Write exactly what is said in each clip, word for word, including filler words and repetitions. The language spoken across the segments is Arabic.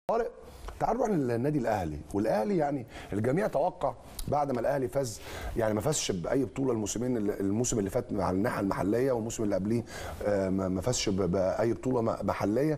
طارق، تعال نروح للنادي الاهلي. والاهلي يعني الجميع توقع بعد ما الاهلي فاز، يعني ما فازش باي بطوله الموسمين الموسم اللي فات على الناحيه المحليه، والموسم اللي قبليه ما فازش باي بطوله محليه.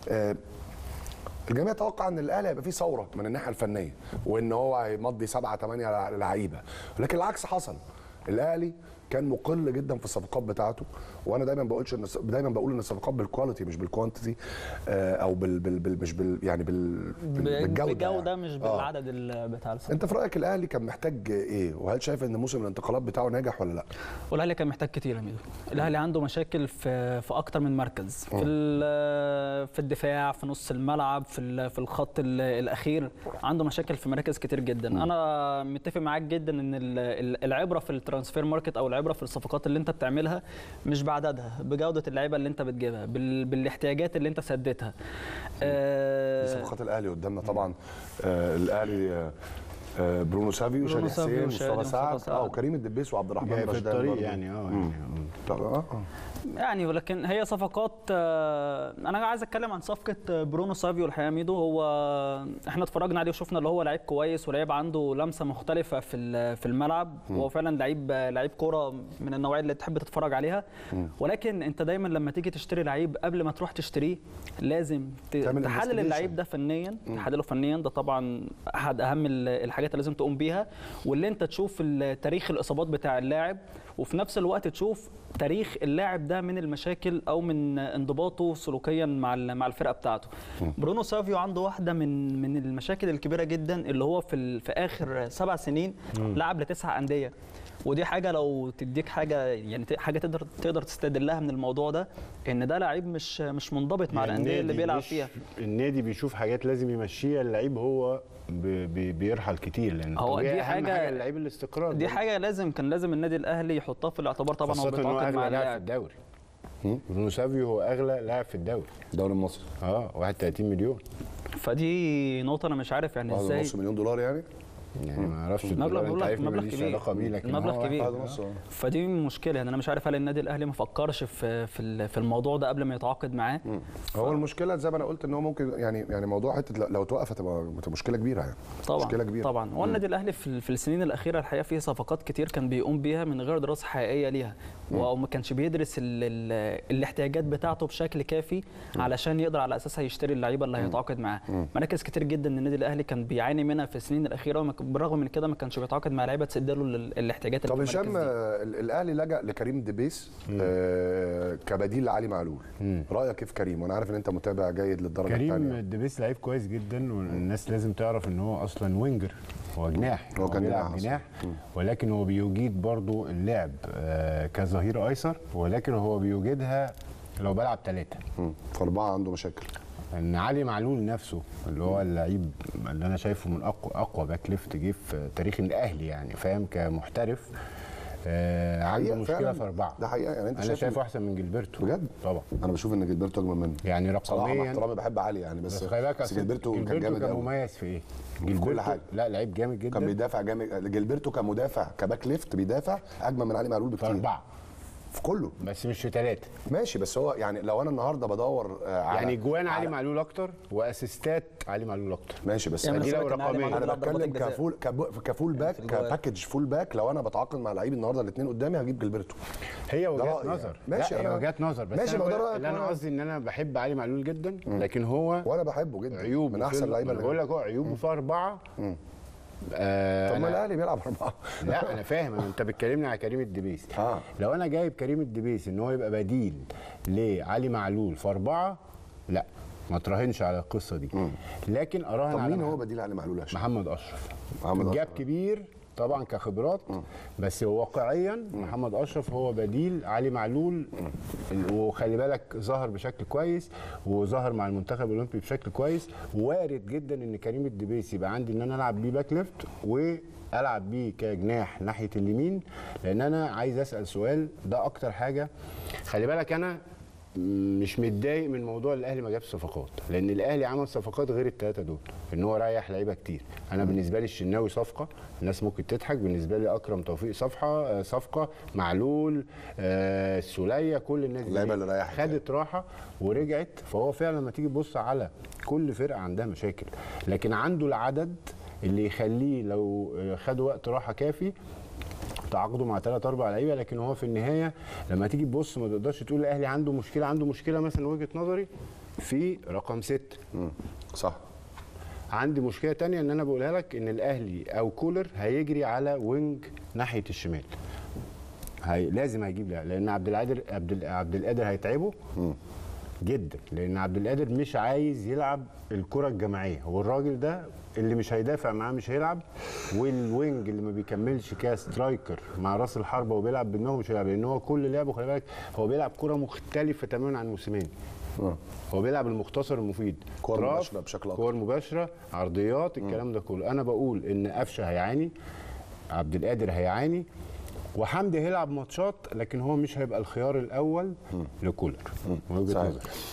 الجميع توقع ان الاهلي هيبقى فيه ثوره من الناحيه الفنيه، وان هو هيمضي سبعه ثمانيه لعيبه، ولكن العكس حصل. الاهلي كان مقل جدا في الصفقات بتاعته، وانا دايما بقولش ان دايما بقول ان الصفقات بالكواليتي مش بالكوانتيتي، او بال, بال, بال مش بال يعني بال بالجوده بالجوده يعني. مش بالعدد آه. بتاع الصفقات. انت في رايك الاهلي كان محتاج ايه؟ وهل شايف ان موسم الانتقالات بتاعه ناجح ولا لا؟ والاهلي كان محتاج كتير يا ميدو. الاهلي عنده مشاكل في في اكتر من مركز، في في الدفاع، في نص الملعب، في في الخط الاخير، عنده مشاكل في مراكز كتير جدا. م. انا متفق معاك جدا ان العبره في الترانسفير ماركت او العبره في الصفقات اللي انت بتعملها مش بعددها، بجوده اللعيبه اللي انت بتجيبها، بالاحتياجات اللي انت سددتها. آه صفقات الاهلي قدامنا طبعا. آه الاهلي آه آه برونو سافيو، شادي حسين، مصطفى سعد، اه وكريم الدبيس وعبد الرحمن في الطريق يعني. اه يعني اه يعني ولكن هي صفقات. انا عايز اتكلم عن صفقه برونو سافيو. الحقيقه ميدو، هو احنا اتفرجنا عليه وشفنا اللي هو لعيب كويس ولاعيب عنده لمسه مختلفه في في الملعب، وهو فعلا لعيب لعيب كوره من النوعيه اللي تحب تتفرج عليها. ولكن انت دايما لما تيجي تشتري لعيب قبل ما تروح تشتريه لازم تحلل اللعيب ده فنيا، تحلله فنيا. ده طبعا احد اهم الحاجات اللي لازم تقوم بيها، واللي انت تشوف تاريخ الاصابات بتاع اللاعب، وفي نفس الوقت تشوف تاريخ اللاعب ده من المشاكل او من انضباطه سلوكيا مع مع الفرقه بتاعته. برونو سافيو عنده واحده من من المشاكل الكبيره جدا، اللي هو في في اخر سبع سنين لعب لتسع انديه، ودي حاجه لو تديك حاجه يعني حاجه تقدر تقدر تستدلها من الموضوع ده، ان ده لعيب مش مش منضبط مع الانديه اللي بيلعب فيها. النادي بيشوف حاجات لازم يمشيها اللعيب، هو بي بيرحل كتير، لان هو دي حاجه, حاجه اللعيب الاستقرار. دي حاجه لازم كان لازم النادي الاهلي يحطها في الاعتبار. طبعا هو بيتعاقد مع اللاعب في الدوري. برونو سافيو هو اغلى لاعب في الدوري الدوري المصري. اه واحد وثلاثين مليون. فدي نقطه انا مش عارف يعني ازاي نص مليون دولار يعني يعني ما اعرفش مبلغ مبلغ مبلغ كبير، مبلغ كبير. فدي مشكله يعني. انا مش عارف هل النادي الاهلي ما فكرش في في الموضوع ده قبل ما يتعاقد معاه. ف... هو المشكله زي ما انا قلت ان هو ممكن يعني يعني موضوع حته لو توقف هتبقى مشكله كبيره يعني. طبعا مشكله كبيره طبعا. هو النادي الاهلي في, في السنين الاخيره الحقيقه فيه صفقات كتير كان بيقوم بيها من غير دراسه حقيقيه ليها، وما كانش بيدرس ال ال الاحتياجات بتاعته بشكل كافي م. علشان يقدر على اساسها يشتري اللعيبه اللي هيتعاقد معاه. مراكز كتير جدا النادي الاهلي كان بيعاني منها في السنين الاخيره، بالرغم من كده ما كانش بيتعاقد مع لعيبه تسد له الاحتياجات. طب هشام، الاهلي لجأ لكريم دبيس آه كبديل لعلي معلول. مم. رايك كيف كريم؟ وانا عارف ان انت متابع جيد للدرجه الثانيه. كريم دبيس لعيب كويس جدا، والناس لازم تعرف ان هو اصلا وينجر، هو جناح، هو كان بيلعب جناح، ولكن هو بيجيد برضو اللعب آه كظهير ايسر، ولكن هو بيوجدها لو بلعب ثلاثه. فاربعه عنده مشاكل. ان علي معلول نفسه اللي هو اللعيب اللي انا شايفه من اقوى اقوى باك ليفت جه في تاريخ الاهلي يعني، فاهم، كمحترف. آه عنده مشكله في اربعه. ده حقيقه يعني. انت انا شايفه احسن من جilberto بجد؟ طبعا انا بشوف ان جilberto اجمل منه يعني رقميا. مع احترامي بحب علي يعني، بس خلي بالك بس جilberto كان جامد قوي. كان مميز في ايه؟ في كل حاجه. لا لعيب جامد جدا، كان بيدافع جامد. جilberto كمدافع كباك ليفت بيدافع اجمل من علي معلول بكتير. اربعه في كله، بس مش في ثلاثه. ماشي، بس هو يعني لو انا النهارده بدور على يعني جوان علي معلول اكتر واسيستات علي معلول اكتر. ماشي، بس يعني دي لو رقميا انا بتكلم كفول كفول باك كباكج فول باك. لو انا بتعاقد مع لعيب النهارده الاثنين قدامي هجيب جilberto. هي وجهات نظر. ماشي، هي وجهات نظر، بس ماشي. أنا اللي انا قصدي ان انا بحب علي معلول جدا، لكن هو وانا بحبه جدا، عيوبه من احسن اللعيبه اللي بقول لك. هو عيوبه في اربعه. آه طب ما الاهلي بيلعب اربعه. لا انا فاهم، انت بتكلمني على كريم الدبيس. آه. لو انا جايب كريم الدبيس ان هو يبقى بديل لعلي معلول في اربعه، لا ما تراهنش على القصه دي. مم. لكن اراهن طب على مين هو بديل علي معلول؟ عشان محمد اشرف. محمد جاب كبير طبعا كخبرات. مم. بس واقعيا مم. محمد اشرف هو بديل علي معلول. مم. وخلي بالك ظهر بشكل كويس، وظهر مع المنتخب الاولمبي بشكل كويس. وارد جدا ان كريم الدبيس يبقى عندي ان انا العب بيه باك ليفت والعب بيه كجناح ناحيه اليمين، لان انا عايز اسال سؤال. ده اكتر حاجه خلي بالك. انا مش متضايق من موضوع الاهلي ما جابش صفقات، لان الاهلي عمل صفقات غير الثلاثه دول، ان هو ريح لعيبه كتير. انا بالنسبه لي الشناوي صفقه، الناس ممكن تضحك، بالنسبه لي اكرم توفيق صفحه صفقه، معلول آه، السوليه، كل الناس دي اللعيبه اللي ريحت خدت راحه ورجعت. فهو فعلا لما تيجي تبص على كل فرقه عندها مشاكل، لكن عنده العدد اللي يخليه لو خد وقت راحه كافي تعاقده مع ثلاث اربع لعيبه. لكن هو في النهايه لما تيجي تبص ما تقدرش تقول الاهلي عنده مشكله. عنده مشكله مثلا وجهه نظري في رقم ستة. صح. عندي مشكله تانية ان انا بقولها لك، ان الاهلي او كولر هيجري على وينج ناحيه الشمال. هي لازم هيجيب لا، لان عبد القادر عبد عبد القادر هيتعبه جدا، لان عبد القادر مش عايز يلعب الكره الجماعيه. هو الراجل ده اللي مش هيدافع معاه مش هيلعب، والوينج اللي ما بيكملش كسترايكر مع راس الحربه وبيلعب بدماغه مش هيلعب، لان هو كل لعبه خلي بالك هو بيلعب كره مختلفه تماما عن موسيماني. هو بيلعب المختصر المفيد، كور مباشره بشكل اكتر، كور مباشره، عرضيات، الكلام ده كله. انا بقول ان قفشه هيعاني، عبد القادر هيعاني، وحمدي هيلعب ماتشات، لكن هو مش هيبقى الخيار الاول لكولر. صحيح.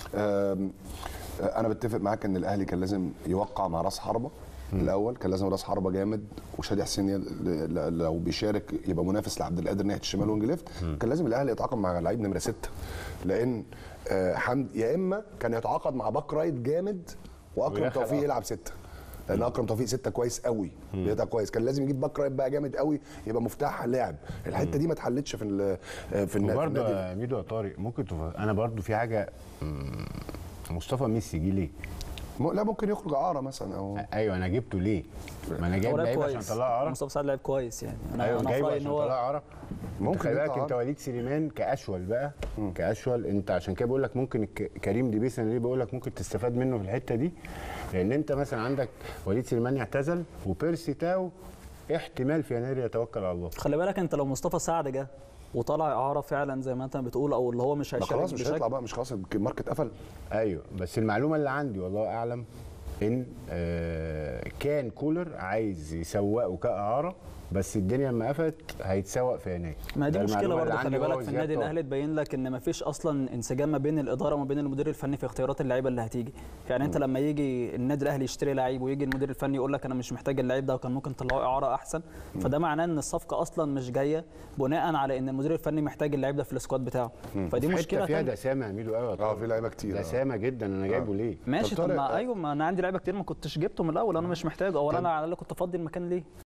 انا بتفق معاك ان الاهلي كان لازم يوقع مع راس حربه الاول، كان لازم راس حربه جامد، وشادي حسين لو بيشارك يبقى منافس لعبد القادر ناحيه الشمال وينج ليفت. كان لازم الاهلي يتعاقد مع لعيب نمره ستة، لان حمد يا اما كان يتعاقد مع باك رايت جامد واكرم توفيق يلعب ستة، لان اكرم توفيق ستة كويس قوي، بيقطع كويس. كان لازم يجيب باك رايت بقى جامد قوي يبقى مفتاح اللعب. الحته دي ما اتحلتش في في النادي. وبرده يا ميدو يا طارق ممكن تف... انا برده في حاجه، مصطفى ميسي جه ليه؟ لا ممكن يخرج اعاره مثلا او ايوه انا جبته ليه؟ ما انا جايب لعيب عشان اطلعه اعاره. مصطفى سعد لعيب كويس يعني. انا ايوه جايبه عشان اطلعه اعاره. ممكن خلي بالك انت وليد سليمان كاشول بقى، م. كاشول انت عشان كده بقول لك ممكن كريم ديبيس، انا ليه بقول لك ممكن تستفاد منه في الحته دي؟ لان انت مثلا عندك وليد سليمان اعتزل، وبيرسي تاو احتمال في يناير يتوكل على الله. خلي بالك انت لو مصطفى سعد جه وطلع اعاره فعلا زي ما انت بتقول، او اللي هو مش هيشارك خلاص مش هيطلع بقى، مش خلاص الماركت قفل. ايوه بس المعلومه اللي عندي والله اعلم ان آه كان كولر عايز يسوقه كاعاره، بس الدنيا لما قفلت هيتسوق في يناير. ما دي مشكله برضه خلي بالك في النادي الاهلي، تبين لك ان ما فيش اصلا انسجام ما بين الاداره وما بين المدير الفني في اختيارات اللعيبه اللي هتيجي. يعني م. انت لما يجي النادي الاهلي يشتري لعيب ويجي المدير الفني يقول لك انا مش محتاج اللعيب ده وكان ممكن تطلعه اعاره احسن، م. فده معناه ان الصفقه اصلا مش جايه بناء على ان المدير الفني محتاج اللعيب ده في السكواد بتاعه. م. فدي مشكله فيها دسامه يا ميدو قوي. اه في لعيبه كتير، دسامه جدا. انا جايبه آه. ليه؟ ماشي طب ما ايوه ما انا عندي لعيبه كتير ما كنتش جبته من الاول، انا مش محتاجه، او انا على الاقل كنت افضي المكان ليه؟